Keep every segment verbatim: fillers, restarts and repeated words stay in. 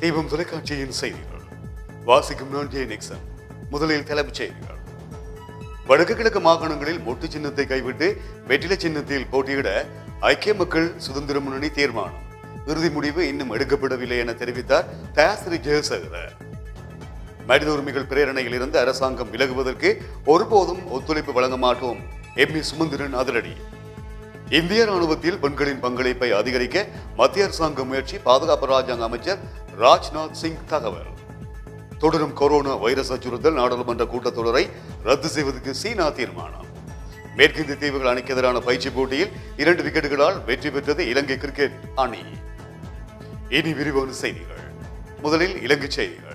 தீபம் தொலைக்காட்சியின் செய்திகள் வாசிக்கும் நான் ஜே நிக்சன். முதலில் தலைப்புச் செய்திகள். வடக்கு கிழக்கு மாகாணங்களில் மொட்டு சின்னத்தை கைவிட்டு வெற்றிலை சின்னத்தில் போட்டியிட ஐக்கிய மக்கள் சுதந்திர முன்னணி தீர்மானம். இறுதி முடிவு இன்னும் எடுக்கப்படவில்லை என தெரிவித்தார் தயாசிரி ஜெயசேகர. மனித உரிமைகள் பிரேரணையில் இருந்து அரசாங்கம் விலகுவதற்கு ஒருபோதும் ஒத்துழைப்பு வழங்க மாட்டோம் எம் ஏ சுமந்திரன் அதிரடி. இந்திய ராணுவத்தில் பெண்களின் பங்களிப்பை அதிகரிக்க மத்திய அரசாங்க முயற்சி. பாதுகாப்பு ராஜாங்க அமைச்சர் ராஜ்நாத் சிங் தகவல். தொடரும் கொரோனா வைரஸ் அச்சுறுத்தல். நாடாளுமன்ற கூட்டத்தொடரை ரத்து செய்வதற்கு சீனா தீர்மானம். மேற்கிந்திய தீவுகள் அணிக்கு எதிரான பயிற்சி போட்டியில் இரண்டு விக்கெட்டுகளால் வெற்றி பெற்றது இலங்கை கிரிக்கெட் அணி. இனி விரிவான செய்திகள். முதலில் இலங்கை செய்திகள்.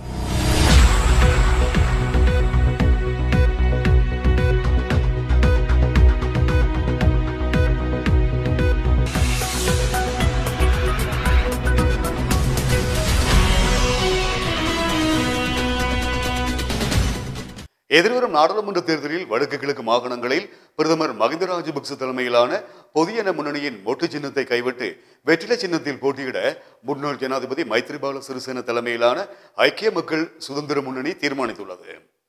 எதிர்வரும் நாடாளுமன்ற தேர்தலில் வடக்கு கிழக்கு மாகாணங்களில் பிரதமர் மகிந்த ராஜபக்ச தலைமையிலான பொதுஜன முன்னணியின் மொட்டு சின்னத்தை கைவிட்டு வெற்றிலை சின்னத்தில் போட்டியிட முன்னாள் ஜனாதிபதி மைத்ரிபால சிறிசேன தலைமையிலான ஐக்கிய மக்கள் சுதந்திர முன்னணி தீர்மானித்துள்ளது.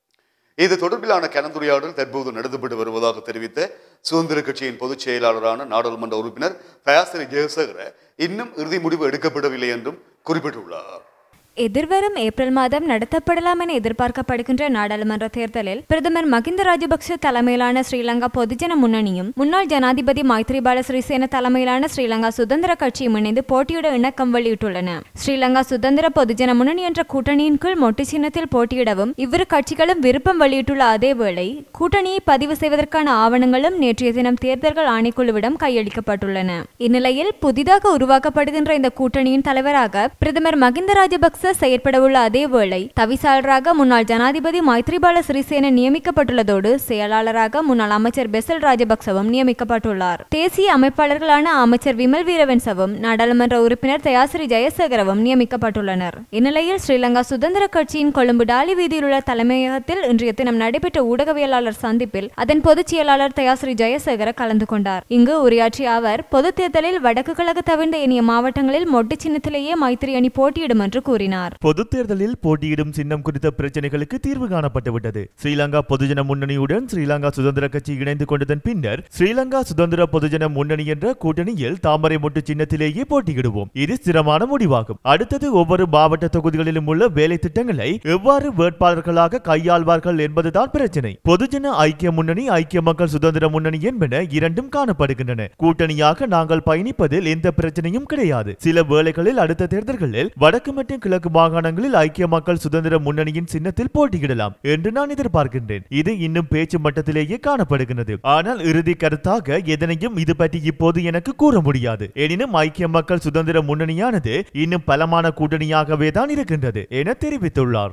இது தொடர்பிலான கலந்துரையாடல் தற்போது நடத்தப்பட்டு வருவதாக தெரிவித்த சுதந்திர கட்சியின் பொதுச் செயலாளரான நாடாளுமன்ற உறுப்பினர் தயாசிரி ஜெயசேகர இன்னும் இறுதி முடிவு எடுக்கப்படவில்லை என்றும் குறிப்பிட்டுள்ளார். எதிர்வரும் ஏப்ரல் மாதம் நடத்தப்படலாம் என எதிர்பார்க்கப்படுகின்ற நாடாளுமன்ற தேர்தலில் பிரதமர் மகிந்த ராஜபக்ச தலைமையிலான ஸ்ரீலங்கா பொதுஜன முன்னணியும் முன்னாள் ஜனாதிபதி மைத்ரிபால சிறிசேன தலைமையிலான ஸ்ரீலங்கா சுதந்திர கட்சியும் இணைந்து போட்டியிட இணக்கம் வெளியிட்டுள்ளன. ஸ்ரீலங்கா சுதந்திர பொதுஜன முன்னணி என்ற கூட்டணியின் கீழ் மொட்டு சின்னத்தில் போட்டியிடவும் இவ்விரு கட்சிகளும் விருப்பம் வெளியிட்டுள்ள அதேவேளை கூட்டணியை பதிவு செய்வதற்கான ஆவணங்களும் நேற்றைய தினம் தேர்தல்கள் ஆணைக்குழுவிடம் கையளிக்கப்பட்டுள்ளன. இந்நிலையில் புதிதாக உருவாக்கப்படுகின்ற இந்த கூட்டணியின் தலைவராக பிரதமர் மகிந்த ராஜபக்ச செயற்படவுள்ள அதேவேளை தவிசாளராக முன்னாள் ஜனாதிபதி மைத்ரிபால சிறிசேன நியமிக்கப்பட்டுள்ளதோடு செயலாளராக முன்னாள் அமைச்சர் பெசல் ராஜபக்சவும் நியமிக்கப்பட்டுள்ளார். தேசிய அமைப்பாளர்களான அமைச்சர் விமல் வீரவன்சவும் நாடாளுமன்ற உறுப்பினர் தயாசிரி ஜெயசேகரவும் நியமிக்கப்பட்டுள்ளனர். இந்நிலையில் ஸ்ரீலங்கா சுதந்திர கட்சியின் கொழும்பு டாலி வீதியில் உள்ள தலைமையகத்தில் இன்றைய தினம் நடைபெற்ற ஊடகவியலாளர் சந்திப்பில் அதன் பொதுச் செயலாளர் தயாசிரி ஜெயசேகர கலந்து கொண்டார். இங்கு உரையாற்றிய அவர் பொது தேர்தலில் வடக்கு கிழக்கு தவிர்ந்த ஏனைய மாவட்டங்களில் மொட்டு சின்னத்திலேயே மைத்திரி அணி போட்டியிடும் என்று கூறினார். பொது தேர்தலில் போட்டியிடும் சின்னம் குறித்த பிரச்சனைகளுக்கு தீர்வு காணப்பட்டுவிட்டது. ஸ்ரீலங்கா பொதுஜன முன்னணியுடன் ஸ்ரீலங்கா சுதந்திர கட்சி இணைந்து கொண்டதன் பின்னர் ஸ்ரீலங்கா சுதந்திர பொதுஜன முன்னணி என்ற கூட்டணியில் தாமரை மொட்டு சின்னத்திலேயே போட்டியிடுவோம். இது ஸ்திரமான முடிவாகும். அடுத்தது ஒவ்வொரு மாவட்ட தொகுதிகளிலும் உள்ள வேலை திட்டங்களை எவ்வாறு வேட்பாளர்களாக கையாள்வார்கள் என்பதுதான் பிரச்சனை. பொதுஜன ஐக்கிய முன்னணி, ஐக்கிய மக்கள் சுதந்திர முன்னணி என்பன இரண்டும் காணப்படுகின்றன. கூட்டணியாக நாங்கள் பயணிப்பதில் எந்த பிரச்சனையும் கிடையாது. சில வேளைகளில் அடுத்த தேர்தல்களில் வடக்கு மற்றும் கிழக்கு மாகாணங்களில் ஐக்கிய மக்கள் சுதந்திர முன்னணியின் சின்னத்தில் போட்டியிடலாம் என்று நான் எதிர்பார்க்கின்றேன். இது இன்னும் பேச்சு மட்டத்திலேயே காணப்படுகிறது. ஆனால் இறுதி கருத்தாக எதனையும் இது பற்றி இப்போது எனக்கு கூற முடியாது. எனினும் ஐக்கிய மக்கள் சுதந்திர முன்னணியானது இன்னும் பலமான கூட்டணியாகவே தான் இருக்கின்றது என தெரிவித்துள்ளார்.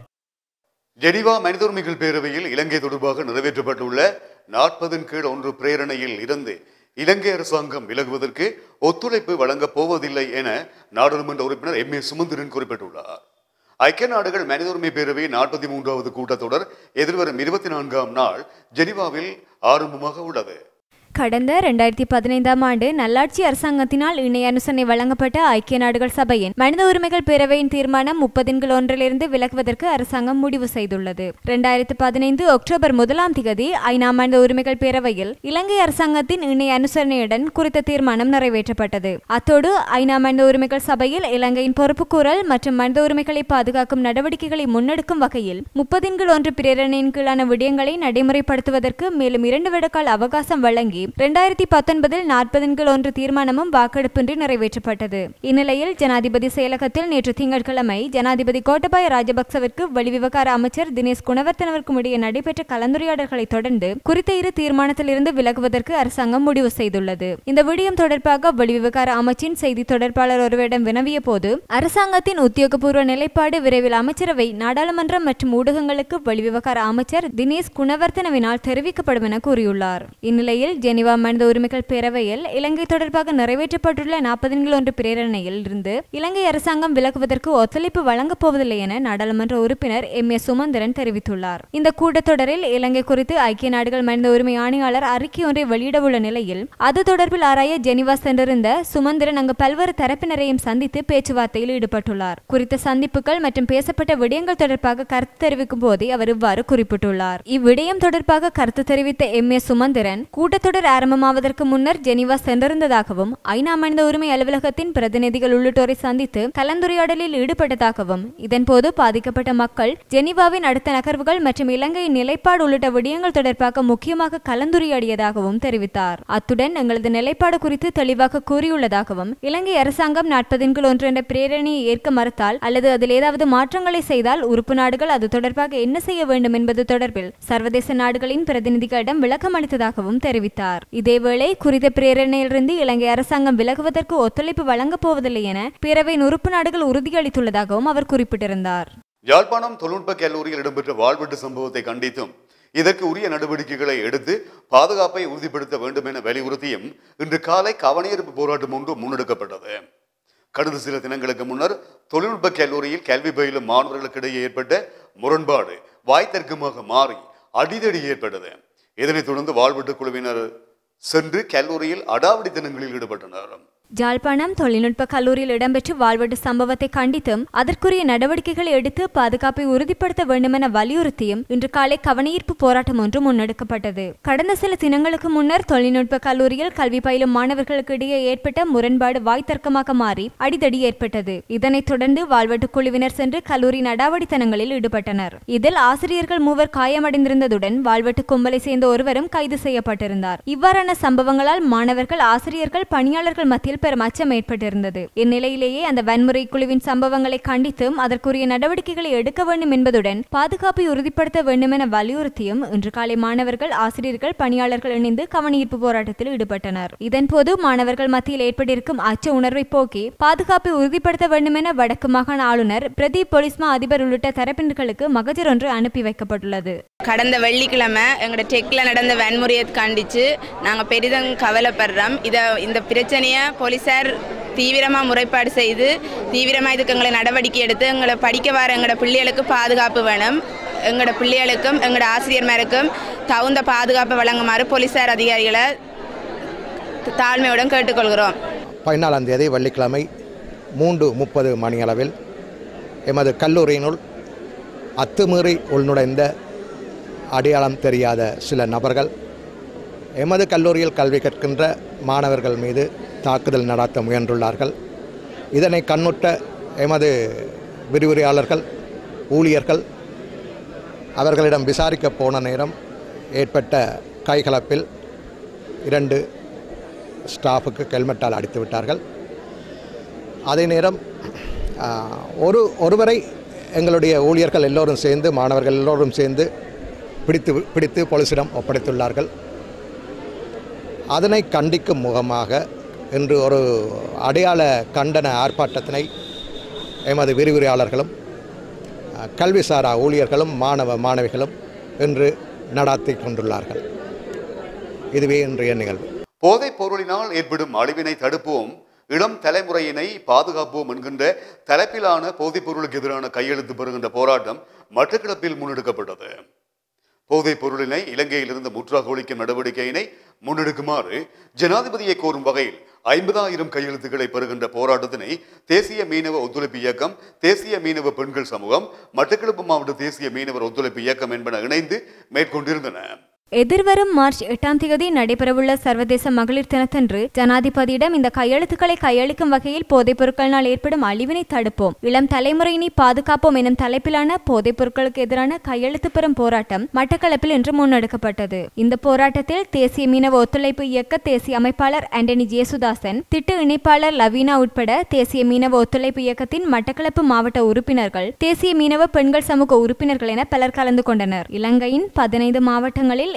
ஜெனீவா மனித உரிமைகள் பேரவையில் இலங்கை தொடர்பாக நிறைவேற்றப்பட்டுள்ள நாற்பதின் கீழ் ஒன்று பிரேரணையில் இருந்து இலங்கை அரசாங்கம் விலகுவதற்கு ஒத்துழைப்பு வழங்கப் போவதில்லை என நாடாளுமன்ற உறுப்பினர் எம் ஏ சுமந்திரன் குறிப்பிட்டுள்ளார். ஐக்கிய நாடுகள் மனித உரிமை பேரவை நாற்பத்தி மூன்றாவது கூட்டத்தொடர் எதிர்வரும் இருபத்தி நான்காம் நாள் ஜெனீவாவில் ஆரம்பமாக உள்ளது. கடந்த இரண்டாயிரத்தி பதினைந்தாம் ஆண்டு நல்லாட்சி அரசாங்கத்தினால் இணைய அனுசரணை வழங்கப்பட்ட ஐக்கிய நாடுகள் சபையின் மனித உரிமைகள் பேரவையின் தீர்மானம் முப்பதின் கீழ் ஒன்றிலிருந்து விலகுவதற்கு அரசாங்கம் முடிவு செய்துள்ளது. இரண்டாயிரத்தி பதினைந்து அக்டோபர் முதலாம் திகதி ஐநா மனித உரிமைகள் பேரவையில் இலங்கை அரசாங்கத்தின் இணைய அனுசரணையுடன் குறித்த தீர்மானம் நிறைவேற்றப்பட்டது. அத்தோடு ஐநா மனித உரிமைகள் சபையில் இலங்கையின் பொறுப்புக்கூறல் மற்றும் மனித உரிமைகளை பாதுகாக்கும் நடவடிக்கைகளை முன்னெடுக்கும் வகையில் முப்பதின் கீழ் ஒன்று பிரேரணையின் கீழான விடயங்களை நடைமுறைப்படுத்துவதற்கு மேலும் இரண்டு விடக்கால அவகாசம் வழங்கி இரண்டாயிரத்தி பத்தொன்பதில் நாற்பதின் கீழ் ஒன்று தீர்மானமும் வாக்கெடுப்பின்றி நிறைவேற்றப்பட்டது. இந்நிலையில் ஜனாதிபதி செயலகத்தில் நேற்று திங்கட்கிழமை ஜனாதிபதி கோட்டபாய ராஜபக்சவிற்கு வெளிவிவகார அமைச்சர் தினேஷ் குணவர்த்தனவிற்கும் இடையே நடைபெற்ற கலந்துரையாடல்களை தொடர்ந்து குறித்த இரு தீர்மானத்தில் இருந்து விலகுவதற்கு அரசாங்கம் முடிவு செய்துள்ளது. இந்த விடயம் தொடர்பாக வெளிவிவகார அமைச்சின் செய்தி தொடர்பாளர் ஒருவரிடம் வினவிய போது அரசாங்கத்தின் உத்தியோகபூர்வ நிலைப்பாடு விரைவில் அமைச்சரவை, நாடாளுமன்றம் மற்றும் ஊடகங்களுக்கு வெளிவிவகார அமைச்சர் தினேஷ் குணவர்த்தனவினால் தெரிவிக்கப்படும் என கூறியுள்ளார். இந்நிலையில் ஜெனீவா மனித உரிமைகள் பேரவையில் இலங்கை தொடர்பாக நிறைவேற்றப்பட்டுள்ள நாற்பதின் ஒன்று பிரேரணையில் இருந்து இலங்கை அரசாங்கம் விலகுவதற்கு ஒத்துழைப்பு வழங்கப் போவதில்லை என நாடாளுமன்ற உறுப்பினர் எம் ஏ சுமந்திரன் தெரிவித்துள்ளார். இந்த கூட்டத்தொடரில் இலங்கை குறித்து ஐக்கிய நாடுகள் மனித உரிமை ஆணையாளர் அறிக்கை ஒன்றை வெளியிடவுள்ள நிலையில் அது தொடர்பில் ஆராய ஜெனீவா சென்றிருந்த சுமந்திரன் அங்கு பல்வேறு தரப்பினரையும் சந்தித்து பேச்சுவார்த்தையில் ஈடுபட்டுள்ளார். குறித்த சந்திப்புகள் மற்றும் பேசப்பட்ட விடயங்கள் தொடர்பாக கருத்து தெரிவிக்கும் போதே அவர் இவ்வாறு குறிப்பிட்டுள்ளார். இவ்விடயம் தொடர்பாக கருத்து தெரிவித்த எம் ஏ சுமந்திரன் கூட்டத்தொடர் ஆரம்பமாவதற்கு முன்னர் ஜெனீவா சென்றிருந்ததாகவும் ஐநா மனித உரிமை அலுவலகத்தின் பிரதிநிதிகள் உள்ளிட்டோரை சந்தித்து கலந்துரையாடலில் ஈடுபட்டதாகவும் இதன்போது பாதிக்கப்பட்ட மக்கள் ஜெனீவாவின் அடுத்த நகர்வுகள் மற்றும் இலங்கையின் நிலைப்பாடு உள்ளிட்ட விடயங்கள் தொடர்பாக முக்கியமாக கலந்துரையாடியதாகவும் தெரிவித்தார். அத்துடன் எங்களது நிலைப்பாடு குறித்து தெளிவாக கூறியுள்ளதாகவும் இலங்கை அரசாங்கம் நாற்பதின் ஒன்று என்ற பிரேரணையை ஏற்க மறுத்தால் அல்லது அதில் ஏதாவது மாற்றங்களை செய்தால் உறுப்பு நாடுகள் அது தொடர்பாக என்ன செய்ய வேண்டும் என்பது தொடர்பில் சர்வதேச நாடுகளின் பிரதிநிதிகளிடம் விளக்கம் அளித்ததாகவும் தெரிவித்தார். இதேவேளை குறித்த பிரேரணையிலிருந்து இலங்கை அரசாங்கம் விலகுவதற்கு ஒத்துழைப்பு வழங்கப் போவதில்லை என பேரவையின் உறுப்பு நாடுகள் உறுதியளித்துள்ளதாகவும் அவர் குறிப்பிட்டிருந்தார். யாழ்ப்பாணம் தொழில்நுட்ப கல்லூரியில் இடம்பெற்ற வாழ்வெட்டு சம்பவத்தை கண்டித்தும் இதற்கு உரிய நடவடிக்கைகளை எடுத்து பாதுகாப்பை உறுதிப்படுத்த வேண்டும் என வலியுறுத்தியும் இன்று காலை கவனஈர்ப்பு போராட்டம் ஒன்று முன்னெடுக்கப்பட்டது. கடந்த சில தினங்களுக்கு முன்னர் தொழில்நுட்ப கல்லூரியில் கல்வி பயிலும் மாணவர்களுக்கிடையே ஏற்பட்ட முரண்பாடு வாய்த்தர்க்கமாக மாறி அடிதடி ஏற்பட்டது. இதனைத் தொடர்ந்து வாழ்வெட்டு குழுவினர் சென்று கல்லூரியில் அடாவடி தினங்களில் ஈடுபட்டனர். யாழ்ப்பாணம் தொழில்நுட்ப கல்லூரியில் இடம்பெற்ற வாழ்வெட்டு சம்பவத்தை கண்டித்தும் அதற்குரிய நடவடிக்கைகளை எடுத்து பாதுகாப்பை உறுதிப்படுத்த வேண்டும் என வலியுறுத்தியும் இன்று காலை கவனஈர்ப்பு போராட்டம் ஒன்று முன்னெடுக்கப்பட்டது. கடந்த சில தினங்களுக்கு முன்னர் தொழில்நுட்ப கல்லூரியில் கல்வி பயிலும் மாணவர்களுக்கு இடையே ஏற்பட்ட முரண்பாடு வாய்த்தர்க்கமாக மாறி அடிதடி ஏற்பட்டது. இதனைத் தொடர்ந்து வாழ்வெட்டு குழுவினர் சென்று கல்லூரியின் அடாவடித்தனங்களில் ஈடுபட்டனர். இதில் ஆசிரியர்கள் மூவர் காயமடைந்திருந்ததுடன் வாழ்வெட்டு கும்பலை சேர்ந்த ஒருவரும் கைது செய்யப்பட்டிருந்தார். இவ்வாறான சம்பவங்களால் மாணவர்கள், ஆசிரியர்கள், பணியாளர்கள் மத்தியில் பெரும் அச்சம் ஏற்பட்டிருந்தது. இந்நிலையிலேயே அந்த வன்முறை குழுவின் சம்பவங்களை கண்டித்தும் அதற்குரிய நடவடிக்கைகளை எடுக்க வேண்டும் என்பதுடன் பாதுகாப்பை உறுதிப்படுத்த வேண்டும் என வலியுறுத்தியும் இன்று காலை மாணவர்கள், ஆசிரியர்கள், பணியாளர்கள் இணைந்து கவனஈர்ப்பு போராட்டத்தில் ஈடுபட்டனர். இதன்போது மாணவர்கள் மத்தியில் ஏற்பட்டிருக்கும் அச்ச உணர்வை போக்கி பாதுகாப்பை உறுதிப்படுத்த வேண்டும் என வடக்கு மாகாண ஆளுநர் பிரதீப் பொலிஸ்மா அதிபர் உள்ளிட்ட தரப்பினர்களுக்கு மகஜர் ஒன்று அனுப்பி வைக்கப்பட்டுள்ளது. கடந்த வெள்ளிக்கிழமை எங்களோட டெக்ல நடந்த வன்முறையை கண்டிச்சு நாங்கள் பெரிதும் கவலைப்படுறோம். இதை இந்த பிரச்சனையை போலீசார் தீவிரமாக முறைப்பாடு செய்து தீவிரமாக இதுக்கு எங்களை நடவடிக்கை எடுத்து எங்களை படிக்க வர எங்களோட பிள்ளைகளுக்கு பாதுகாப்பு வேணும். எங்களோட பிள்ளைகளுக்கும் எங்களோட ஆசிரியர்மாருக்கும் தகுந்த பாதுகாப்பு வழங்குமாறு போலீசார் அதிகாரிகளை தாழ்மையுடன் கேட்டுக்கொள்கிறோம். பதினாலாம் தேதி வெள்ளிக்கிழமை மூன்று முப்பது மணியளவில் எமது கல்லூரியினுள் அத்துமீறி உள்நுழைந்த அடையாளம் தெரியாத சில நபர்கள் எமது கல்லூரியில் கல்வி கற்கின்ற மாணவர்கள் மீது தாக்குதல் நடத்த முயன்றுள்ளார்கள். இதனை கண்ணுற்ற எமது விரிவுரையாளர்கள், ஊழியர்கள் அவர்களிடம் விசாரிக்க போன நேரம் ஏற்பட்ட கைகலப்பில் இரண்டு ஸ்டாஃபுக்கு ஹெல்மெட்டால் அடித்து விட்டார்கள். அதே நேரம் ஒரு ஒருவரை எங்களுடைய ஊழியர்கள் எல்லோரும் சேர்ந்து, மாணவர்கள் எல்லோரும் சேர்ந்து பிடித்து பிடித்து போலீசிடம் ஒப்படைத்துள்ளார்கள். அதனை கண்டிக்கும் முகமாக இன்று ஒரு அடையாள கண்டன ஆர்ப்பாட்டத்தினை எமது விரிவுரையாளர்களும் கல்விசாரா ஊழியர்களும் மாணவ மாணவிகளும் இன்று நடாத்தி கொண்டுள்ளார்கள். இதுவே இன்றைய நிகழ்வு. போதைப் பொருளினால் ஏற்படும் அழிவினை தடுப்போம், இளம் தலைமுறையினை பாதுகாப்போம் என்கின்ற தலைப்பிலான போதைப் பொருளுக்கு எதிரான கையெழுத்து பெறுகின்ற போராட்டம் மட்டக்களப்பில் முன்னெடுக்கப்பட்டது. போதைப் பொருளினை இலங்கையிலிருந்து முற்றாக ஒழிக்கும் நடவடிக்கையினை முன்னெடுக்குமாறு ஜனாதிபதியை கோரும் வகையில் ஐம்பதாயிரம் கையெழுத்துக்களை பெறுகின்ற போராட்டத்தினை தேசிய மீனவ ஒத்துழைப்பு இயக்கம், தேசிய மீனவ பெண்கள் சமூகம், மட்டக்களப்பு மாவட்ட தேசிய மீனவர் ஒத்துழைப்பு இயக்கம் என்பன இணைந்து மேற்கொண்டிருந்தன. எதிர்வரும் மார்ச் எட்டாம் தேதி நடைபெறவுள்ள சர்வதேச மகளிர் தினத்தன்று ஜனாதிபதியிடம் இந்த கையெழுத்துக்களை கையளிக்கும் வகையில் போதைப் பொருட்களினால் ஏற்படும் அழிவினை தடுப்போம், இளம் தலைமுறையினை பாதுகாப்போம் எனும் தலைப்பிலான போதைப் பொருட்களுக்கு எதிரான கையெழுத்து பெறும் போராட்டம் மட்டக்களப்பில் இன்று முன்னெடுக்கப்பட்டது. இந்த போராட்டத்தில் தேசிய மீனவ ஒத்துழைப்பு இயக்க தேசிய அமைப்பாளர் ஆண்டனி ஜேசுதாசன், திட்ட இணைப்பாளர் லவீனா உட்பட தேசிய மீனவ ஒத்துழைப்பு இயக்கத்தின் மட்டக்களப்பு மாவட்ட உறுப்பினர்கள், தேசிய மீனவ பெண்கள் சமூக உறுப்பினர்கள் என பலர் கலந்து கொண்டனர். இலங்கையின் பதினைந்து மாவட்டங்களில்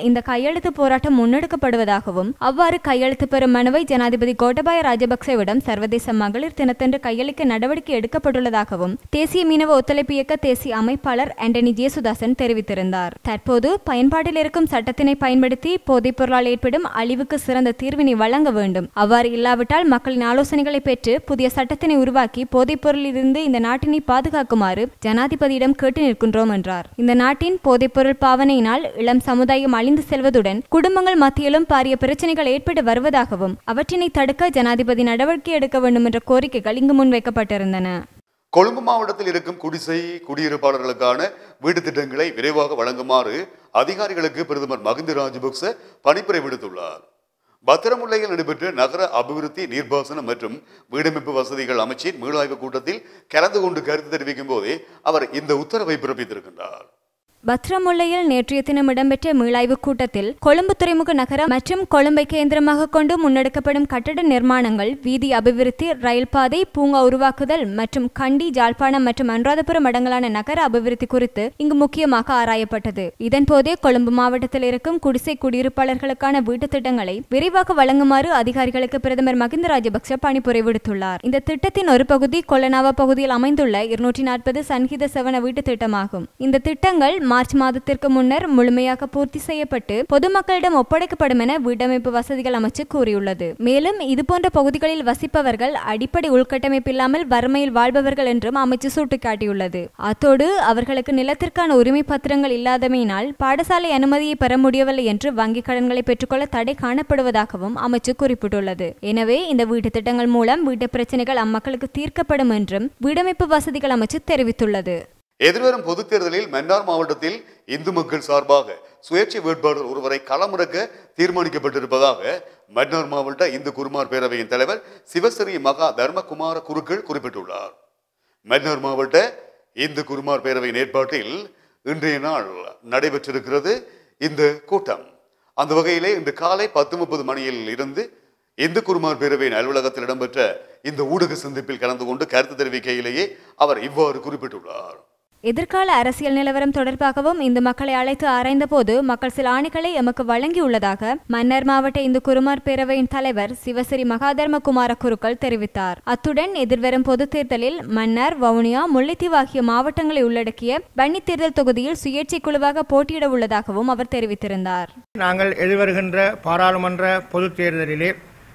இந்த கையெழுத்து போராட்டம் முன்னெடுக்கப்படுவதாகவும் அவ்வாறு கையெழுத்து பெறும் மனுவை ஜனாதிபதி கோட்டபாய ராஜபக்சவிடம் சர்வதேச மகளிர் தினத்தன்று கையளிக்க நடவடிக்கை எடுக்கப்பட்டுள்ளதாகவும் தேசிய மீனவ ஒத்துழைப்பு இயக்க தேசிய அமைப்பாளர் ஆண்டனி ஜேசுதாசன் தெரிவித்திருந்தார். தற்போது பயன்பாட்டில் இருக்கும் சட்டத்தினை பயன்படுத்தி போதைப் பொருளால் ஏற்படும் அழிவுக்கு சிறந்த தீர்வினை வழங்க வேண்டும். அவ்வாறு இல்லாவிட்டால் மக்களின் ஆலோசனைகளை பெற்று புதிய சட்டத்தினை உருவாக்கி போதைப் பொருளிலிருந்து இந்த நாட்டினை பாதுகாக்குமாறு ஜனாதிபதியிடம் கேட்டு நிற்கின்றோம் என்றார். இந்த நாட்டின் போதைப்பொருள் பாவனையினால் இளம் சமுதாயம் அழிந்து செல்வதுடன் குடும்பங்கள் மத்தியிலும் பாரிய பிரச்சனைகள் ஏற்பட்டு வருவதாகவும் அவற்றினை தடுக்க ஜனாதிபதி நடவடிக்கை எடுக்க வேண்டும் என்ற கோரிக்கைகள் இங்கு முன்வைக்கப்பட்டிருந்தன. கொழும்பு மாவட்டத்தில் இருக்கும் குடிசை குடியிருப்பாளர்களுக்கான வீடு திட்டங்களை விரைவாக வழங்குமாறு அதிகாரிகளுக்கு பிரதமர் மகிந்த ராஜபக்ச பணிப்புரை விடுத்துள்ளார். பத்திரமுல்லையில் நடைபெற்ற நகர அபிவிருத்தி நீர்ப்பாசனம் மற்றும் வீடமைப்பு வசதிகள் அமைச்சின் மீளாய்வு கூட்டத்தில் கலந்து கொண்டு கருத்து தெரிவிக்கும் போதே அவர் இந்த உத்தரவை பிறப்பித்திருக்கின்றார். பத்ரமுல்லையில் நேற்றைய தினம் இடம்பெற்ற மீளாய்வு கூட்டத்தில் கொழும்பு துறைமுக நகரம் மற்றும் கொழும்பை கேந்திரமாக கொண்டு முன்னெடுக்கப்படும் கட்டட நிர்மாணங்கள், வீதி அபிவிருத்தி, ரயில் பாதை, பூங்கா உருவாக்குதல் மற்றும் கண்டி, ஜாழ்ப்பாணம் மற்றும் அனுராதபுரம் அடங்கலான நகர அபிவிருத்தி குறித்து இங்கு முக்கியமாக ஆராயப்பட்டது. இதன்போதே கொழும்பு மாவட்டத்தில் இருக்கும் குடிசை குடியிருப்பாளர்களுக்கான வீட்டு திட்டங்களை விரைவாக வழங்குமாறு அதிகாரிகளுக்கு பிரதமர் மகிந்த ராஜபக்ச பணிப்புரை விடுத்துள்ளார். இந்த திட்டத்தின் ஒரு பகுதி கொல்லனாவா பகுதியில் அமைந்துள்ள இருநூற்றி நாற்பது சன்ஹித செவன வீட்டு திட்டமாகும். இந்த திட்டங்கள் மார்ச் மாதத்திற்கு முன்னர் முழுமையாக பூர்த்தி செய்யப்பட்டு பொதுமக்களிடம் ஒப்படைக்கப்படும் என வீடமைப்பு வசதிகள் அமைச்சு கூறியுள்ளது. மேலும் இதுபோன்ற பகுதிகளில் வசிப்பவர்கள் அடிப்படை உள்கட்டமைப்பு இல்லாமல் வறுமையில் வாழ்பவர்கள் என்றும் அமைச்சு சுட்டிக்காட்டியுள்ளது. அத்தோடு அவர்களுக்கு நிலத்திற்கான உரிமை பத்திரங்கள் இல்லாதமையினால் பாடசாலை அனுமதியை பெற முடியவில்லை என்று வங்கிக் கடன்களை பெற்றுக்கொள்ள தடை காணப்படுவதாகவும் அமைச்சு குறிப்பிட்டுள்ளது. எனவே இந்த வீட்டு திட்டங்கள் மூலம் வீட்டு பிரச்சனைகள் அம்மக்களுக்கு தீர்க்கப்படும் என்றும் வீடமைப்பு வசதிகள் அமைச்சு தெரிவித்துள்ளது. எதிர்வரும் பொதுத் தேர்தலில் மன்னார் மாவட்டத்தில் இந்து மக்கள் சார்பாக சுயேட்சை வேட்பாளர் ஒருவரை களமிறக்க தீர்மானிக்கப்பட்டிருப்பதாக மன்னார் மாவட்ட இந்து குருமார் பேரவையின் தலைவர் சிவஸ்ரீ மகா தர்மகுமார குருக்கள் குறிப்பிட்டுள்ளார். மன்னார் மாவட்ட இந்து குருமார் பேரவையின் ஏற்பாட்டில் இன்றைய நாள் நடைபெற்றிருக்கிறது இந்த கூட்டம். அந்த வகையிலே இன்று காலை பத்து முப்பது மணியில் இருந்து இந்து குருமார் பேரவையின் அலுவலகத்தில் இடம்பெற்ற இந்த ஊடக சந்திப்பில் கலந்து கொண்டு கருத்து தெரிவிக்கையிலேயே அவர் இவ்வாறு குறிப்பிட்டுள்ளார். எதிர்கால அரசியல் நிலவரம் தொடர்பாகவும் இந்து மக்களை அழைத்து ஆராய்ந்த போது மக்கள் சில ஆணைகளை எமக்கு வழங்கியுள்ளதாக மன்னார் மாவட்ட இந்து குருமார் பேரவையின் தலைவர் சிவஸ்ரீ மகாதர்ம குமார குருக்கள் தெரிவித்தார். அத்துடன் எதிர்வரும் பொதுத் தேர்தலில் மன்னார், வவுனியா, முல்லைத்தீவு ஆகிய மாவட்டங்களை உள்ளடக்கிய பன்னி தேர்தல் தொகுதியில் சுயேட்சை குழுவாக போட்டியிட உள்ளதாகவும் அவர் தெரிவித்திருந்தார். நாங்கள் எதிர்வருகின்ற பாராளுமன்ற பொதுத் தேர்தலிலே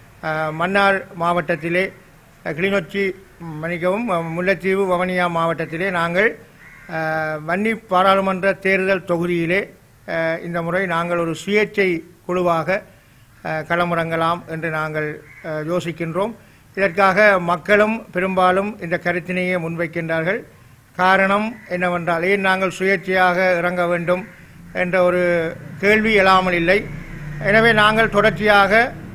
மன்னார் மாவட்டத்திலே, கிளிநொச்சி மணிக்கவும் முல்லைத்தீவு, வவுனியா மாவட்டத்திலே நாங்கள் வன்னி பாராளுமன்ற தேர்தல் தொகுதியிலே இந்த முறை நாங்கள் ஒரு சுயேட்சை குழுவாக களமிறங்கலாம் என்று நாங்கள் யோசிக்கின்றோம். இதற்காக மக்களும் பெரும்பாலும் இந்த கருத்தினையே முன்வைக்கின்றார்கள். காரணம் என்னவென்றால், ஏன் நாங்கள் சுயேட்சையாக இறங்க வேண்டும் என்ற ஒரு கேள்வி எழாமல் இல்லை. எனவே நாங்கள் தொடர்ச்சியாக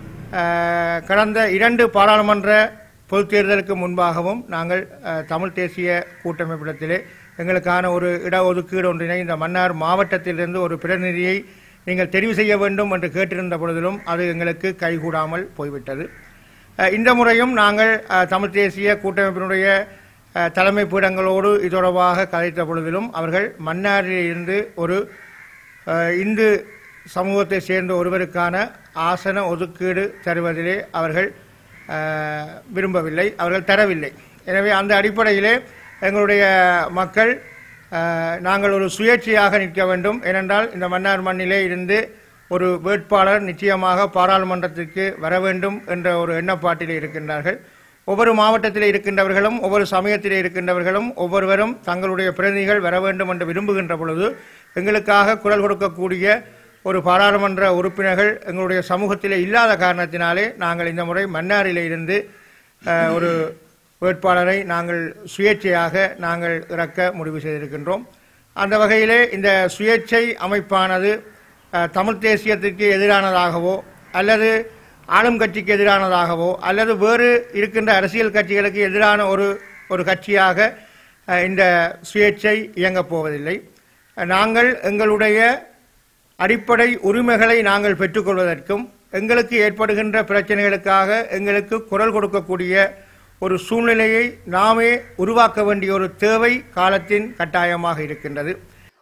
கடந்த இரண்டு பாராளுமன்ற பொதுத் தேர்தலுக்கு முன்பாகவும் நாங்கள் தமிழ் தேசிய கூட்டமைப்பிடத்திலே எங்களுக்கான ஒரு இடஒதுக்கீடு ஒன்றினை இந்த மன்னார் மாவட்டத்திலிருந்து ஒரு பிரதிநிதியை நீங்கள் தெரிவு செய்ய வேண்டும் என்று கேட்டிருந்த பொழுதிலும் அது எங்களுக்கு கைகூடாமல் போய்விட்டது. இந்த முறையும் நாங்கள் தமிழ் தேசிய கூட்டமைப்பினுடைய தலைமை பீடங்களோடு இது தொடர்பாக கதைத்த பொழுதிலும் அவர்கள் மன்னாரில் இருந்து ஒரு இந்து சமூகத்தை சேர்ந்த ஒருவருக்கான ஆசன ஒதுக்கீடு தருவதிலே அவர்கள் விரும்பவில்லை, அவர்கள் தரவில்லை. எனவே அந்த அடிப்படையிலே எங்களுடைய மக்கள் நாங்கள் ஒரு சுயேட்சையாக நிற்க வேண்டும். ஏனென்றால் இந்த மன்னார் மண்ணிலே இருந்து ஒரு வேட்பாளர் நிச்சயமாக பாராளுமன்றத்திற்கு வர வேண்டும் என்ற ஒரு எண்ணப்பாட்டிலே இருக்கின்றார்கள். ஒவ்வொரு மாவட்டத்திலே இருக்கின்றவர்களும் ஒவ்வொரு சமயத்திலே இருக்கின்றவர்களும் ஒவ்வொருவரும் தங்களுடைய பிரதிநிதிகள் வர வேண்டும் என்று விரும்புகின்ற பொழுது எங்களுக்காக குரல் கொடுக்கக்கூடிய ஒரு பாராளுமன்ற உறுப்பினர்கள் எங்களுடைய சமூகத்திலே இல்லாத காரணத்தினாலே நாங்கள் இந்த முறை மன்னாரிலே இருந்து ஒரு வேட்பாளரை நாங்கள் சுயேட்சையாக நாங்கள் இறக்க முடிவு செய்திருக்கின்றோம். அந்த வகையிலே இந்த சுயேட்சை அமைப்பானது தமிழ் தேசியத்திற்கு எதிரானதாகவோ அல்லது ஆளும் கட்சிக்கு எதிரானதாகவோ அல்லது வேறு இருக்கின்ற அரசியல் கட்சிகளுக்கு எதிரான ஒரு ஒரு கட்சியாக இந்த சுயேட்சை இயங்கப் போவதில்லை. நாங்கள் எங்களுடைய அடிப்படை உரிமைகளை நாங்கள் பெற்றுக்கொள்வதற்கும் எங்களுக்கு ஏற்படுகின்ற பிரச்சனைகளுக்காக எங்களுக்கு குரல் கொடுக்கக்கூடிய ஒரு சூழ்நிலையை நாமே உருவாக்க வேண்டிய ஒரு தேவை காலத்தின் கட்டாயமாக இருக்கின்றது.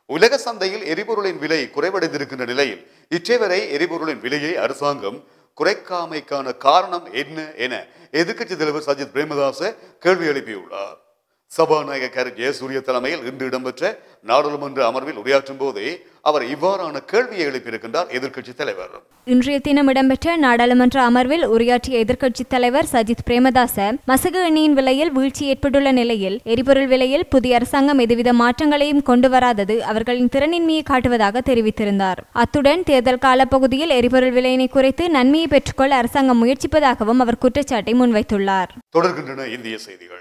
உலக சந்தையில் எரிபொருளின் விலை குறைவடைந்திருக்கின்ற நிலையில் இற்றைவரை எரிபொருளின் விலையை அரசாங்கம் குறைக்காமைக்கான காரணம் என்ன என எதிர்க்கட்சி தலைவர் சஜித் பிரேமதாச கேள்வி எழுப்பியுள்ளார். சபாநாயகர் கரு ஜெயசூரிய தலைமையில் இன்று இடம்பெற்ற நாடாளுமன்ற அமர்வில் உரையாற்றும் போதே அவர் இவ்வாறான கேள்வியை எழுப்பியிருக்கின்றார் எதிர்க்கட்சி தலைவர். இன்றைய தினம் இடம்பெற்ற நாடாளுமன்ற அமர்வில் உரையாற்றிய எதிர்க்கட்சி தலைவர் சஜித் பிரேமதாச மசகு எண்ணெயின் விலையில் வீழ்ச்சி ஏற்பட்டுள்ள நிலையில் எரிபொருள் விலையில் புதிய அரசாங்கம் எதுவித மாற்றங்களையும் கொண்டு வராதது அவர்களின் திறனின்மையை காட்டுவதாக தெரிவித்திருந்தார். அத்துடன் தேர்தல் காலப்பகுதியில் எரிபொருள் விலையினை குறைத்து நன்மையை பெற்றுக்கொள்ள அரசாங்கம் முயற்சிப்பதாகவும் அவர் குற்றச்சாட்டை முன்வைத்துள்ளார். தொடர்கின்றன இந்திய செய்திகள்.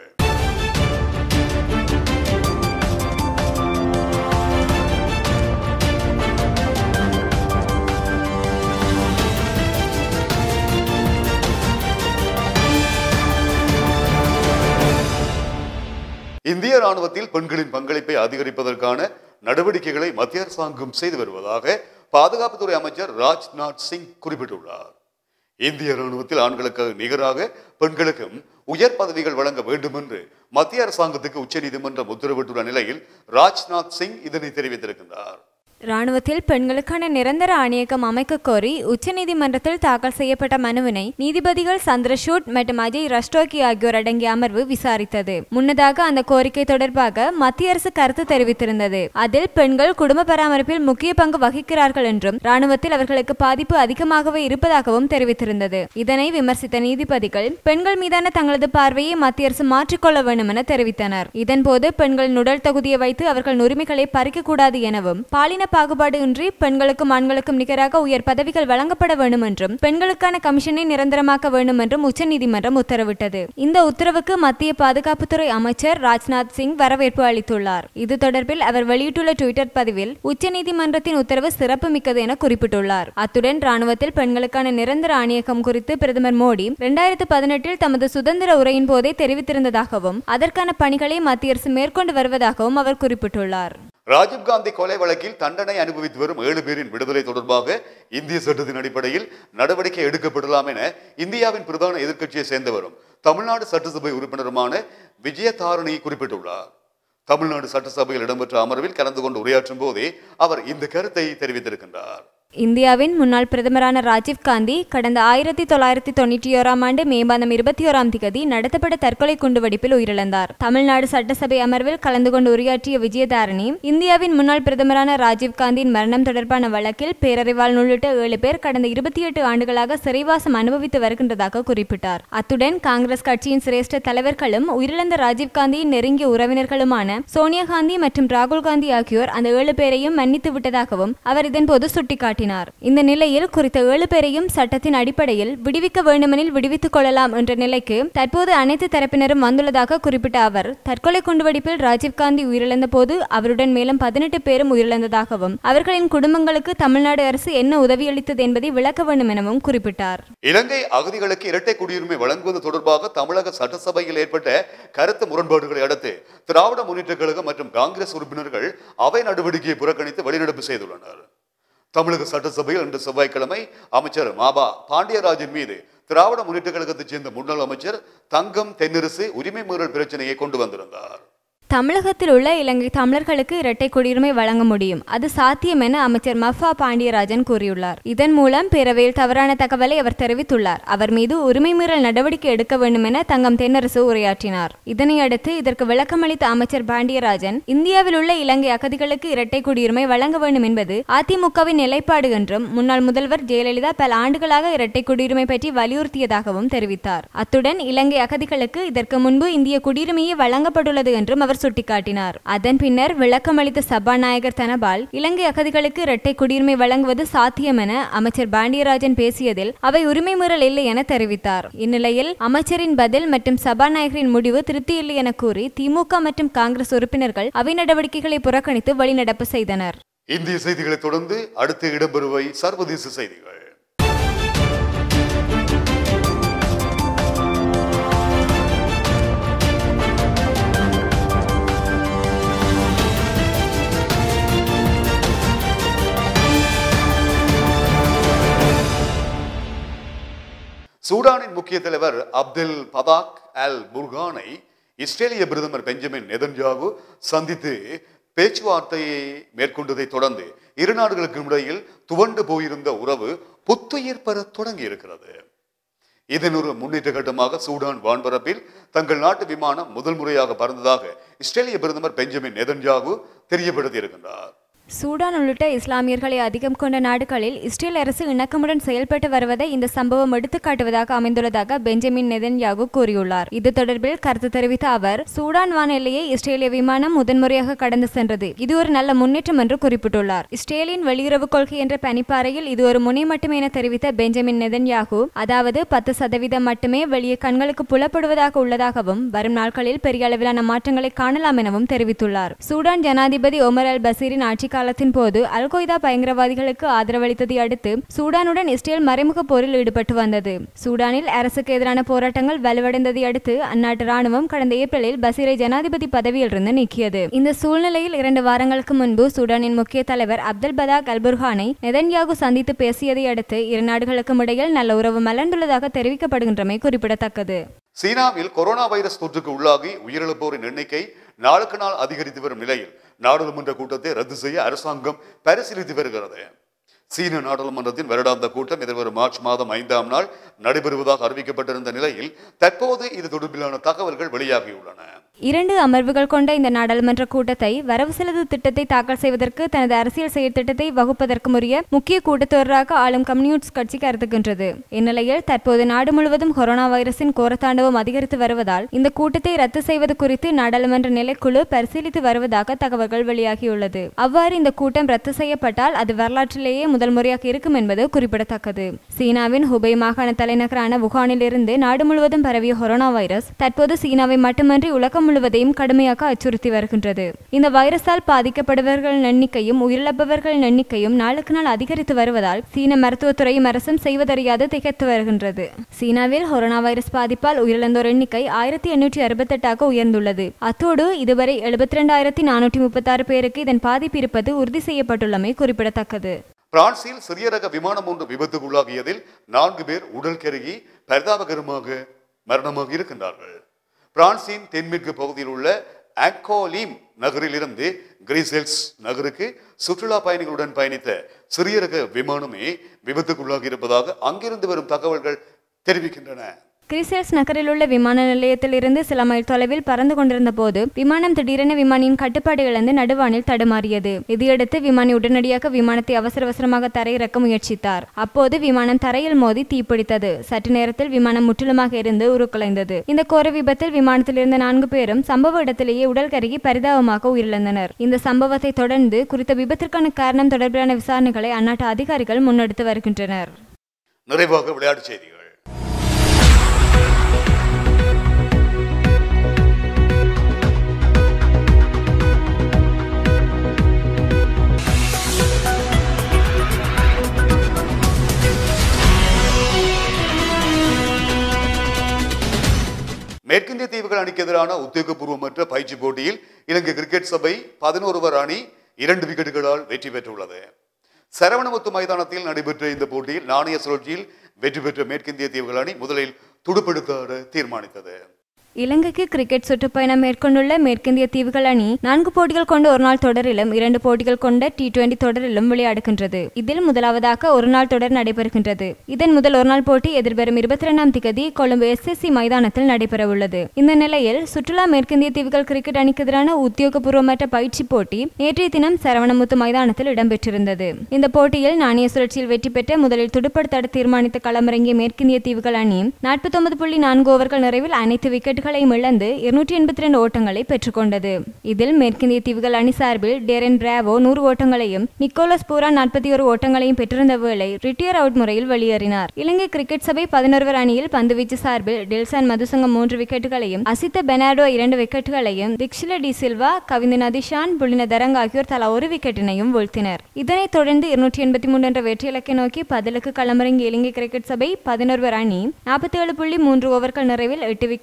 இந்திய ராணுவத்தில் பெண்களின் பங்களிப்பை அதிகரிப்பதற்கான நடவடிக்கைகளை மத்திய அரசாங்கம் செய்து வருவதாக பாதுகாப்புத்துறை அமைச்சர் ராஜ்நாத் சிங் குறிப்பிட்டுள்ளார். இந்திய ராணுவத்தில் ஆண்களுக்கு நிகராக பெண்களுக்கும் உயர் பதவிகள் வழங்க வேண்டும் என்று மத்திய அரசாங்கத்துக்கு உச்சநீதிமன்றம் உத்தரவிட்டுள்ள நிலையில் ராஜ்நாத் சிங் இதனை தெரிவித்திருக்கின்றார். ராணுவத்தில் பெண்களுக்கான நிரந்தர ஆணையகம் அமைக்க கோரி உச்சநீதிமன்றத்தில் தாக்கல் செய்யப்பட்ட மனுவினை நீதிபதிகள் சந்திரசூட் மற்றும் அஜய் ரஸ்டோகி ஆகியோர் அடங்கிய அமர்வு விசாரித்தது. முன்னதாக அந்த கோரிக்கை தொடர்பாக மத்திய அரசு கருத்து தெரிவித்திருந்தது. அதில் பெண்கள் குடும்ப பராமரிப்பில் முக்கிய பங்கு வகிக்கிறார்கள் என்றும் ராணுவத்தில் அவர்களுக்கு பாதிப்பு அதிகமாகவே இருப்பதாகவும் தெரிவித்திருந்தது. இதனை விமர்சித்த நீதிபதிகள் பெண்கள் மீதான தங்களது பார்வையை மத்திய அரசு மாற்றிக்கொள்ள வேண்டும் என தெரிவித்தனர். இதன்போது பெண்களின் உடல் தகுதியை வைத்து அவர்களின் உரிமைகளை பறிக்கக்கூடாது எனவும் பாலின பாகுபாடு இன்றி பெண்களுக்கும் ஆண்களுக்கும் நிகராக உயர் பதவிகள் வழங்கப்பட வேண்டும் என்றும் பெண்களுக்கான கமிஷனை நிரந்தரமாக்க வேண்டும் என்றும் உச்சநீதிமன்றம் உத்தரவிட்டது. இந்த உத்தரவுக்கு மத்திய பாதுகாப்புத்துறை அமைச்சர் ராஜ்நாத் சிங் வரவேற்பு அளித்துள்ளார். இது தொடர்பில் அவர் வெளியிட்டுள்ள ட்விட்டர் பதிவில் உச்சநீதிமன்றத்தின் உத்தரவு சிறப்பு மிக்கது என குறிப்பிட்டுள்ளார். அத்துடன் ராணுவத்தில் பெண்களுக்கான நிரந்தர ஆணையகம் குறித்து பிரதமர் மோடி இரண்டாயிரத்து பதினெட்டில் தமது சுதந்திர உரையின் போதே தெரிவித்திருந்ததாகவும் அதற்கான பணிகளை மத்திய அரசு மேற்கொண்டு வருவதாகவும் அவர் குறிப்பிட்டுள்ளார். ராஜீவ்காந்தி கொலை வழக்கில் தண்டனை அனுபவித்து வரும் ஏழு பேரின் விடுதலை தொடர்பாக இந்திய சட்டத்தின் அடிப்படையில் நடவடிக்கை எடுக்கப்படலாம் என இந்தியாவின் பிரதான எதிர்க்கட்சியை சேர்ந்தவரும் தமிழ்நாடு சட்டசபை உறுப்பினருமான விஜயதாரணி குறிப்பிட்டுள்ளார். தமிழ்நாடு சட்டசபையில் இடம்பெற்ற அமர்வில் கலந்து கொண்டு உரையாற்றும் போதே அவர் இந்த கருத்தை தெரிவித்திருக்கின்றார். இந்தியாவின் முன்னாள் பிரதமரான ராஜீவ்காந்தி கடந்த ஆயிரத்தி தொள்ளாயிரத்தி தொண்ணூற்றி ஓராம் ஆண்டு மே மாதம் இருபத்தி ஓராம் திகதி நடத்தப்பட்ட தற்கொலை குண்டுவெடிப்பில் உயிரிழந்தார். தமிழ்நாடு சட்டசபை அமர்வில் கலந்து கொண்டு உரையாற்றிய விஜயதாரணி இந்தியாவின் முன்னாள் பிரதமரான ராஜீவ்காந்தியின் மரணம் தொடர்பான வழக்கில் பேரறிவாளன் உள்ளிட்ட ஏழு பேர் கடந்த இருபத்தி எட்டு ஆண்டுகளாக சிறைவாசம் அனுபவித்து வருகின்றதாக குறிப்பிட்டார். அத்துடன் காங்கிரஸ் கட்சியின் சிரேஷ்ட தலைவர்களும் உயிரிழந்த ராஜீவ்காந்தியின் நெருங்கிய உறவினர்களுமான சோனியா காந்தி மற்றும் ராகுல் காந்தி ஆகியோர் அந்த ஏழு பேரையும் மன்னித்து விட்டதாகவும் அவர் இதன்போது சுட்டிக்காட்டினார். இந்த நிலையில் குறித்த ஏழு பேரையும் சட்டத்தின் அடிப்படையில் விடுவிக்க வேண்டுமெனில் விடுவித்துக் கொள்ளலாம் என்ற நிலைக்கு தற்போது அனைத்து தரப்பினரும் வந்துள்ளதாக குறிப்பிட்ட அவர் தற்கொலை குண்டுவெடிப்பில் ராஜீவ்காந்தி உயிரிழந்த போது அவருடன் மேலும் பதினெட்டு பேரும் உயிரிழந்ததாகவும் அவர்களின் குடும்பங்களுக்கு தமிழ்நாடு அரசு என்ன உதவியளித்தது என்பதை விளக்க வேண்டும் எனவும் குறிப்பிட்டார். இலங்கை அகதிகளுக்கு இரட்டை குடியுரிமை வழங்குவது தொடர்பாக தமிழக சட்டசபையில் ஏற்பட்ட கருத்து முரண்பாடுகளை அடுத்து திராவிட முன்னேற்ற கழகம் மற்றும் காங்கிரஸ் உறுப்பினர்கள் அவை நடவடிக்கையை புறக்கணித்து வெளிநடப்பு செய்துள்ளனர். தமிழக சட்டசபையில் இன்று செவ்வாய்க்கிழமை அமைச்சர் மாபா பாண்டியராஜன் மீது திராவிட முன்னேற்ற கழகத்தைச் சேர்ந்த முன்னாள் அமைச்சர் தங்கம் தென்னரசு உரிமை மீறல் பிரச்சனையை கொண்டு வந்திருந்தார். தமிழகத்தில் உள்ள இலங்கை தமிழர்களுக்கு இரட்டை குடியுரிமை வழங்க முடியும், அது சாத்தியம் என அமைச்சர் மஃபா பாண்டியராஜன் கூறியுள்ளார். இதன் மூலம் பேரவையில் தவறான தகவலை அவர் தெரிவித்துள்ளார். அவர் மீது உரிமை மீறல் நடவடிக்கை எடுக்க வேண்டும் என தங்கம் தென்னரசு உரையாற்றினார். இதனையடுத்து இதற்கு விளக்கமளித்த அமைச்சர் பாண்டியராஜன் இந்தியாவில் உள்ள இலங்கை அகதிகளுக்கு இரட்டை குடியுரிமை வழங்க வேண்டும் என்பது அதிமுகவின் நிலைப்பாடு என்றும் முன்னாள் முதல்வர் ஜெயலலிதா பல ஆண்டுகளாக இரட்டை குடியுரிமை பற்றி வலியுறுத்தியதாகவும் தெரிவித்தார். அத்துடன் இலங்கை அகதிகளுக்கு இதற்கு முன்பு இந்திய குடியுரிமையே வழங்கப்பட்டுள்ளது என்றும் அவர் சுட்டிக்காட்டினார். அதன் பின்னர் விளக்கமளித்த சபாநாயகர் தனபால் இலங்கை அகதிகளுக்கு இரட்டை குடியுரிமை வழங்குவது சாத்தியம் என அமைச்சர் பாண்டியராஜன் பேசியதில் அவை உரிமை மீறல் இல்லை என தெரிவித்தார். இந்நிலையில் அமைச்சரின் பதில் மற்றும் சபாநாயகரின் முடிவு திருப்தியில்லை என கூறி திமுக மற்றும் காங்கிரஸ் உறுப்பினர்கள் அவை நடவடிக்கைகளை புறக்கணித்து வெளிநடப்பு செய்தனர். இந்திய செய்திகளை தொடர்ந்து அடுத்த இடம்பெறுவை சர்வதேச செய்திகள். சூடானின் முக்கிய தலைவர் அப்தெல் பதாக் அல் புர்கானை இஸ்ரேலிய பிரதமர் பெஞ்சமின் நெதன்யாகு சந்தித்து பேச்சுவார்த்தையை மேற்கொண்டதை தொடர்ந்து இரு நாடுகளுக்கும் இடையில் துவண்டு போயிருந்த உறவு புத்துயிர் பெற தொடங்கி இருக்கிறது. இதன் ஒரு முன்னேற்ற கட்டமாக சூடான் வான்பரப்பில் தங்கள் நாட்டு விமானம் முதல் முறையாக பறந்ததாக இஸ்ரேலிய பிரதமர் பெஞ்சமின் நெதன்யாகு தெரியப்படுத்தியிருக்கின்றார். சூடான் உள்ளிட்ட இஸ்லாமியர்களை அதிகம் கொண்ட நாடுகளில் இஸ்ரேல் அரசு இணக்கமுடன் செயல்பட்டு வருவதை இந்த சம்பவம் எடுத்துக்காட்டுவதாக அமைந்துள்ளதாக பெஞ்சமின் நெதன்யாகு கூறியுள்ளார். இது தொடர்பில் கருத்து தெரிவித்த அவர், சூடான் வான் எல்லையை இஸ்ரேலிய விமானம் முதன்முறையாக கடந்து சென்றது. இது ஒரு நல்ல முன்னேற்றம் என்று குறிப்பிட்டுள்ளார். இஸ்ரேலின் வெளியுறவு கொள்கை என்ற பனிப்பாறையில் இது ஒரு முனை மட்டுமே என தெரிவித்த பெஞ்சமின் நெதன்யாகு, அதாவது பத்து சதவீதம் மட்டுமே வெளியே கண்களுக்கு புலப்படுவதாக உள்ளதாகவும் வரும் நாட்களில் பெரிய அளவிலான மாற்றங்களை காணலாம் எனவும் தெரிவித்துள்ளார். சூடான் ஜனாதிபதி ஒமர் அல் பசீரின் ஆட்சி காலத்தின் போது அல் கொய்தா பயங்கரவாதிகளுக்கு ஆதரவளித்ததை அடுத்து சூடானுடன் இஸ்ரேல் மறைமுக போரில் ஈடுபட்டு வந்தது. சூடானில் அரசுக்கு எதிரான போராட்டங்கள் வலுவடைந்ததை அடுத்து அந்நாட்டு ராணுவம் கடந்த ஏப்ரலில் பசீரை ஜனாதிபதி பதவியிலிருந்து நீக்கியது. இந்த சூழ்நிலையில் இரண்டு வாரங்களுக்கு முன்பு சூடானின் முக்கிய தலைவர் அப்தல் பதாக் அல் புர்ஹானை நெதன்யாகு சந்தித்து பேசியதை அடுத்து இரு நாடுகளுக்கும் இடையில் நல்ல உறவு மலர்ந்துள்ளதாக தெரிவிக்கப்படுகின்றமை குறிப்பிடத்தக்கது. சீனாவில் கொரோனா வைரஸ் தொற்றுக்கு உள்ளாகி உயிரிழப்போரின் எண்ணிக்கை நாளுக்கு நாள் அதிகரித்து வரும் நிலையில் நாடாளுமன்ற கூட்டத்தை ரத்து செய்ய அரசாங்கம் பரிசீலித்து வருகிறது. சீன நாடாளுமன்றத்தின் வருடாந்த கூட்டம் எதிர்வரும் மார்ச் மாதம் ஐந்தாம் நாள் நடைபெறுவதாக அறிவிக்கப்பட்டிருந்த நிலையில் தற்போது இது தொடர்பிலான தகவல்கள் வெளியாகியுள்ளன. இரண்டு அமர்வுகள் கொண்ட இந்த நாடாளுமன்ற கூட்டத்தை வரவு செலவு திட்டத்தை தாக்கல் செய்வதற்கு தனது அரசியல் செயற்திட்டத்தை வகுப்பதற்கு உரிய முக்கிய கூட்டத்தொடராக ஆளும் கம்யூனிஸ்ட் கட்சி கருதுகின்றது. இந்நிலையில் தற்போது நாடு முழுவதும் கொரோனா வைரஸின் கோரத்தாண்டவம் அதிகரித்து வருவதால் இந்த கூட்டத்தை ரத்து செய்வது குறித்து நாடாளுமன்ற நிலைக்குழு பரிசீலித்து வருவதாக தகவல்கள் வெளியாகியுள்ளது. அவ்வாறு இந்த கூட்டம் ரத்து செய்யப்பட்டால் அது வரலாற்றிலேயே முதல் முறையாக இருக்கும் என்பது குறிப்பிடத்தக்கது. சீனாவின் ஹுபை மாகாண தலைநகரான வுகானில் இருந்து நாடு முழுவதும் பரவிய கொரோனா வைரஸ் தற்போது சீனாவை மட்டுமன்றி உலகம் முழுவதையும் கடுமையாக அச்சுறுத்தி வருகின்றது. இந்த வைரஸால் பாதிக்கப்படுபவர்களின் எண்ணிக்கையும் உயிரிழப்பவர்களின் எண்ணிக்கையும் நாளுக்கு நாள் அதிகரித்து வருவதால் சீன மருத்துவத்துறையும் அரசும் செய்வதறியாது திகைத்து வருகின்றது. சீனாவில் கொரோனா வைரஸ் பாதிப்பால் உயிரிழந்தோர் எண்ணிக்கை ஆயிரத்தி எண்ணூற்றி அறுபத்தி எட்டாக உயர்ந்துள்ளது. அத்தோடு இதுவரை எழுபத்தி இரண்டாயிரத்தி நானூற்றி முப்பத்தி ஆறு பேருக்கு இதன் பாதிப்பு இருப்பது உறுதி செய்யப்பட்டுள்ளமை குறிப்பிடத்தக்கது. பிரான்சில் சிறிய ரக விமானம் ஒன்று விபத்துக்குள்ளாகியதில் நான்கு பேர் உடல் கருகி பரிதாபகரமாக மரணமாக இருக்கின்றார்கள். பிரான்சின் தென்மேற்கு பகுதியில் உள்ள ஆங்கோலீம் நகரில் இருந்து கிரீசெல்ஸ் நகருக்கு சுற்றுலா பயணிகளுடன் பயணித்த சிறிய ரக விமானமே விபத்துக்குள்ளாகி இருப்பதாக அங்கிருந்து வரும் தகவல்கள் தெரிவிக்கின்றன. கிரிசெல்ஸ் நகரில் உள்ள விமான நிலையத்தில் இருந்து சில மைல் தொலைவில் பறந்து கொண்டிருந்த போது விமானம் திடீரென விமானியின் கட்டுப்பாடு இழந்து நடுவானில் தடுமாறியது. இதையடுத்து விமானி உடனடியாக விமானத்தை அவசர அவசரமாக தரையிறக்க முயற்சித்தார். அப்போது விமானம் தரையில் மோதி தீப்பிடித்தது. சற்று நேரத்தில் விமானம் முற்றிலுமாக இருந்து உருக்குலைந்தது. இந்த கோர விபத்தில் விமானத்தில் இருந்த நான்கு பேரும் சம்பவ இடத்திலேயே உடல் கருகி பரிதாபமாக உயிரிழந்தனர். இந்த சம்பவத்தை தொடர்ந்து குறித்த விபத்திற்கான காரணம் தொடர்பிலான விசாரணைகளை அந்நாட்டு அதிகாரிகள் முன்னெடுத்து வருகின்றனர். நிறைவாக விளையாட்டுச் செய்திகள். மேற்கிந்திய தீவுகள் அணிக்கு எதிரான உத்தியோகபூர்வமற்ற பயிற்சி போட்டியில் இலங்கை கிரிக்கெட் சபை பதினோருவர் அணி இரண்டு விக்கெட்டுகளால் வெற்றி பெற்றுள்ளது. சரவணமுத்து மைதானத்தில் நடைபெற்ற இந்த போட்டியில் நாணய சுழற்சியில் வெற்றி பெற்ற மேற்கிந்திய தீவுகள் அணி முதலில் துடுப்பெடுத்தாட தீர்மானித்தது. இலங்கைக்கு கிரிக்கெட் சுற்றுப்பயணம் மேற்கொண்டுள்ள மேற்கிந்திய தீவுகள் அணி நான்கு போட்டிகள் கொண்ட ஒருநாள் தொடரிலும் இரண்டு போட்டிகள் கொண்ட டி டுவெண்டி தொடரிலும் விளையாடுகின்றது. இதில் முதலாவதாக ஒருநாள் தொடர் நடைபெறுகின்றது. இதன் முதல் ஒருநாள் போட்டி எதிர்வரும் இருபத்தி இரண்டாம் திகதி கொழும்பு எஸ் எஸ் சி மைதானத்தில் நடைபெறவுள்ளது. இந்த நிலையில் சுற்றுலா மேற்கிந்திய தீவுகள் கிரிக்கெட் அணிக்கு எதிரான உத்தியோகபூர்வமற்ற பயிற்சி போட்டி நேற்றைய தினம் சரவணமுத்து மைதானத்தில் இடம்பெற்றிருந்தது. இந்த போட்டியில் நாணய சுழற்சியில் வெற்றி பெற்ற முதலில் துடுப்படுத்தாட தீர்மானித்த களமிறங்கிய மேற்கிந்திய தீவுகள் அணி நாற்பத்தி ஒன்பது புள்ளி நான்கு ஓவர்கள் நிறைவில் அனைத்து விக்கெட் இழந்து இருநூற்றி எண்பத்தி இரண்டு ஓட்டங்களை பெற்றுக்கொண்டது. இதில் மேற்கிந்திய தீவுகள் அணி சார்பில் டேரன் பிராவோ நூறு ஓட்டங்களையும் நிக்கோலஸ் பூரா நாற்பத்தி ஒரு ஓட்டங்களையும் பெற்றிருந்த வேளை ரிட்டியர் அவுட் முறையில் வெளியேறினார். இலங்கை கிரிக்கெட் சபை பதினொருவர் அணியில் பந்துவீச்சு சார்பில் டில்சன் மதுசங்கம் மூன்று விக்கெட்டுகளையும் அசித்த பெனார்டோ இரண்டு விக்கெட்டுகளையும் திக்ஷில டி சில்வா கவிந்த நதிஷான் புலின தரங் ஆகியோர் தலா ஒரு விக்கெட்டினையும் வீழ்த்தினர். இதனைத் தொடர்ந்து இருநூற்றி எண்பத்தி மூன்று என்ற வெற்றி இலக்கை நோக்கி பதிலுக்கு களமிறங்கிய இலங்கை கிரிக்கெட் சபை பதினொருவர் அணி நாற்பத்தி ஏழு புள்ளி மூன்று ஓவர்கள் நிறைவில் எட்டு விக்கெட்டுகள் இழப்பில்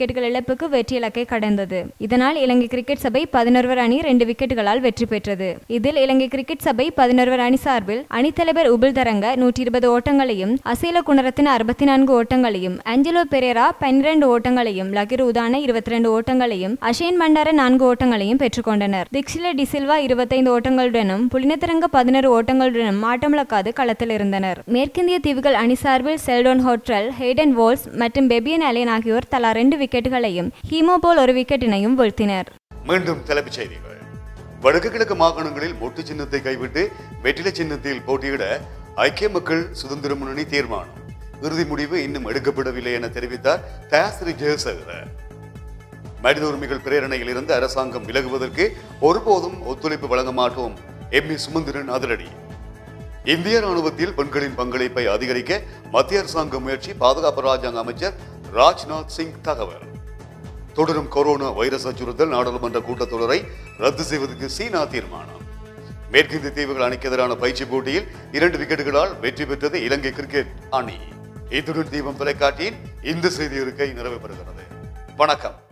இழப்புக்கு வெற்றி இலக்கை கடந்தது. இதனால் இலங்கை கிரிக்கெட் சபை பதினொருவர் அணி இரண்டு விக்கெட்டுகளால் வெற்றி பெற்றது. இதில் இலங்கை கிரிக்கெட் சபை பதினொருவர் அணி சார்பில் அணித்தலைவர் உபுல் தரங்க நூற்றி இருபது ஓட்டங்களையும், அசீல குணரத்தின் அறுபத்தி நான்கு ஓட்டங்களையும், ஆஞ்சலோ பெரேரா பன்னிரண்டு ஓட்டங்களையும், லகிரு உதான இருபத்தி ரெண்டு ஓட்டங்களையும், அஷேன் பண்டார நான்கு ஓட்டங்களையும் பெற்றுக்கொண்டனர். திக்ஷில டிசில்வா இருபத்தைந்து ஓட்டங்களுடனும், புலினத்திரங்க பதினொரு ஓட்டங்களுடனும் ஆட்டமிழக்காது களத்தில் இருந்தனர். மேற்கிந்திய தீவுகள் அணி சார்பில் செல்டோன் ஹோட்ரல், ஹேடன் வோல்ஸ் மற்றும் பெபியன் அலேன் ஆகியோர் தலா இரண்டு விக்கெட்டுகளையும், ஹீமோபோல் ஒரு விக்கெட்டினையும் வீழ்த்தினர். மீண்டும் தலைப்புச் செய்திகள். வடக்கு கிழக்கு மாகாணங்களில் மொட்டு சின்னத்தை கைவிட்டு வெற்றிலை சின்னத்தில் போட்டியிட ஐக்கிய மக்கள் சுதந்திர முன்னணி தீர்மானம். இறுதி முடிவு இன்னும் எடுக்கப்படவில்லை என தெரிவித்தார் தயாசிரி ஜெயசேகர. மனித உரிமைகள் பிரேரணையில் இருந்து அரசாங்கம் விலகுவதற்கு ஒருபோதும் ஒத்துழைப்பு வழங்க மாட்டோம் எம் ஏ சுமந்திரன் அதிரடி. இந்திய ராணுவத்தில் பெண்களின் பங்களிப்பை அதிகரிக்க மத்திய அரசாங்க முயற்சி, பாதுகாப்பு ராஜாங்க அமைச்சர் ராஜ்நாத் சிங் தகவல். தொடரும் கொரோனா வைரஸ் அச்சுறுத்தல், நாடாளுமன்ற கூட்டத்தொடரை ரத்து செய்வதற்கு சீனா தீர்மானம். மேற்கிந்திய தீவுகள் அணிக்கு எதிரான பயிற்சி போட்டியில் இரண்டு விக்கெட்டுகளால் வெற்றி பெற்றது இலங்கை கிரிக்கெட் அணி. இத்துடன் தீபம் தொலைக்காட்சியின் இந்த செய்தி இருக்கை நிறைவு பெறுகிறது. வணக்கம்.